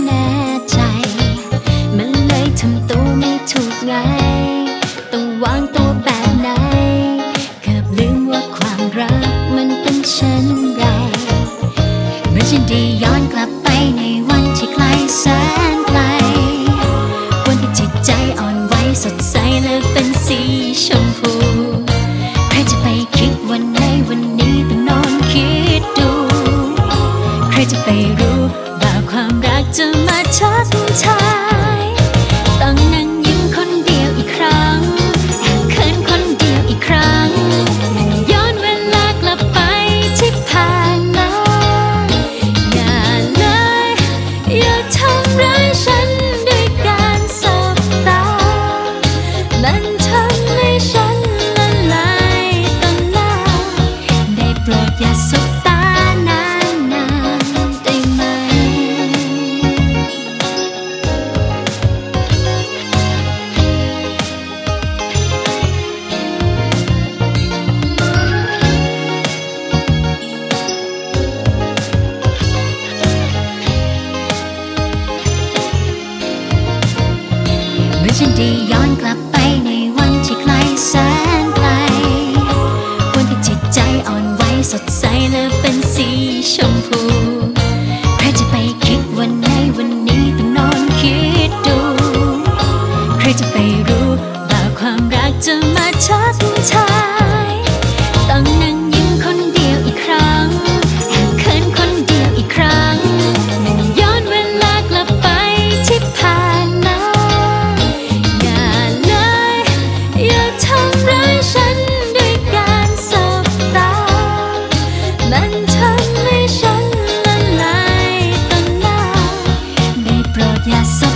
แน่ใจมันเลยทำตัวไม่ถูกไงต้องวางตัวแบบไหนเกือบลืมว่าความรักมันเป็นเช่นไรเมื่อฉันได้ย้อนกลับไปในวันที่ไกลแสนไกลวันที่จิตใจอ่อนไหวสดใสและเป็นสีชมพูใครจะไปคิดวันในวันนี้ต้องนอนคิดดูใครจะไปรู้ว่าความรักจะมาทักทายต้องนั่งยิ้มคนเดียวอีกครั้งแอบเขินคนเดียวอีกครั้งย้อนเวลากลับไปที่ผ่านมาอย่าเลยอย่าทำร้ายฉันด้วยการสบตามันทำให้ฉันละลายต่อหน้าได้โปรดอย่าสบตานานๆได้ไหมเมื่อฉันได้ย้อนกลับไปในวันที่ไกลแสนไกลวันที่จิตใจอ่อนไหวสดใสและเป็นสีชมพูใครจะไปคิดวันในวันนี้ต้องนอนคิดดูใครจะไปรู้ว่าความรักจะมาทักทายต้องนั่งยิ้มคนเดียวอีกครั้งแอบเขินคนเดียวอีกครั้งย้อนเวลากลับไปที่ผ่านมาอย่าเลยอย่าทำร้ายฉันด้วยการสบตามันทำให้ฉันละลายต่อหน้าได้โปรดอย่าสบ